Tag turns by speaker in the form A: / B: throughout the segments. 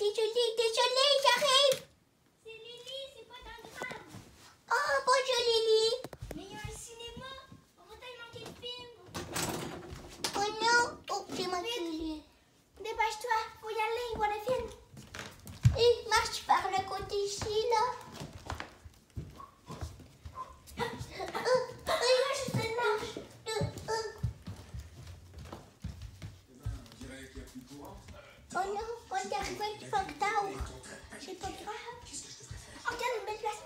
A: désolée, j'arrive.
B: C'est Lily, c'est pas d'un grave.
A: Oh, bonjour Lily.
B: Mais il y a un cinéma. On va tellement manquer le film.
A: Oh non. Oh, j'ai manqué Lily.
B: Dépêche-toi, faut y aller, voir le film.
A: Et marche par le côté ici, là.
B: Juste une marche.
A: Oh non, on est arrivé un petit peu en retard. C'est pas grave.
B: On regarde une belle place.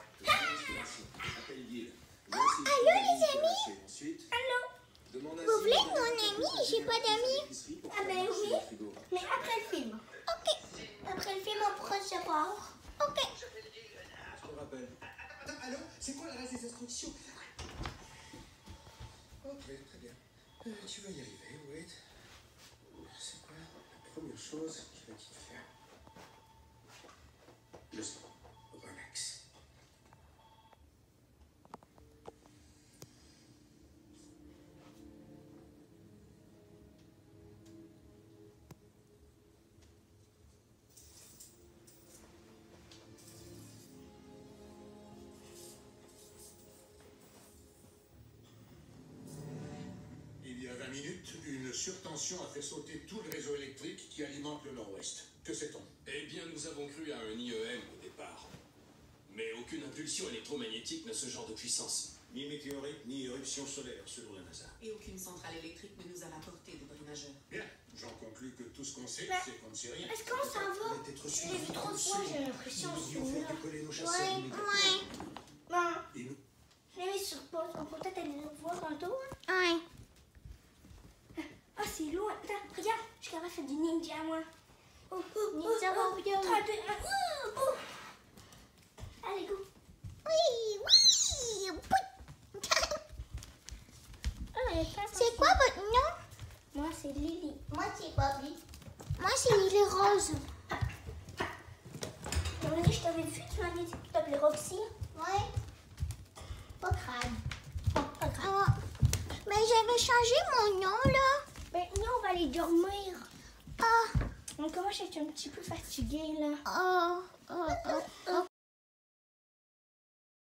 A: Allô les amis?
B: Allô?
A: Vous voulez mon ami? J'ai pas d'amis.
B: Ah ben oui, mais après le film.
A: Ok.
B: Après le film, on pourra se voir.
A: Ok.
C: Je te rappelle. Attends, allô? C'est quoi le reste des instructions? Ok, très bien. Tu vas y arriver, Wade. C'est quoi la première chose qu'il va te faire? Le son. Relax.
D: Il y a 20 minutes, une surtension a fait sauter tout le réseau électrique qui alimente le nord-ouest. Que sait-on?
E: Eh bien, nous avons cru à un IEM au départ. Mais aucune impulsion électromagnétique n'a ce genre de puissance.
C: Ni météorite, ni éruption solaire, selon la NASA.
F: Et aucune centrale électrique ne nous a rapporté de bruit majeur.
D: Bien, j'en conclus que tout ce qu'on sait,
B: Ben,
D: c'est qu'on ne sait rien.
B: Est-ce qu'on s'en va? Je l'ai vu trop de fois, j'ai l'impression.
C: Ils ont fait décoller nos chasseurs.
A: Ouais.
B: Bon,
C: Et nous?
B: je l'ai mis sur pause. On peut peut-être aller le voir tantôt. Hein?
A: Ouais.
B: Ah, c'est loin. Attends, regarde, je suis capable de faire du ninja, moi.
A: Ninja warrior.
B: 3, 2, 1. Allez, go.
A: Oui. C'est
B: C'est
A: quoi votre nom?
B: Moi, c'est Lily.
A: Moi, c'est Bobby. Moi, c'est Lily Rose.
B: Je t'avais vu, tu m'avais dit que tu t'appelais Roxy.
A: Ouais. Pas grave.
B: Pas grave.
A: Ah. Mais j'avais changé mon nom, là.
B: Ben, nous, on va aller dormir.
A: Ah.
B: Donc, moi, je suis un petit peu fatiguée, là.
A: Oh.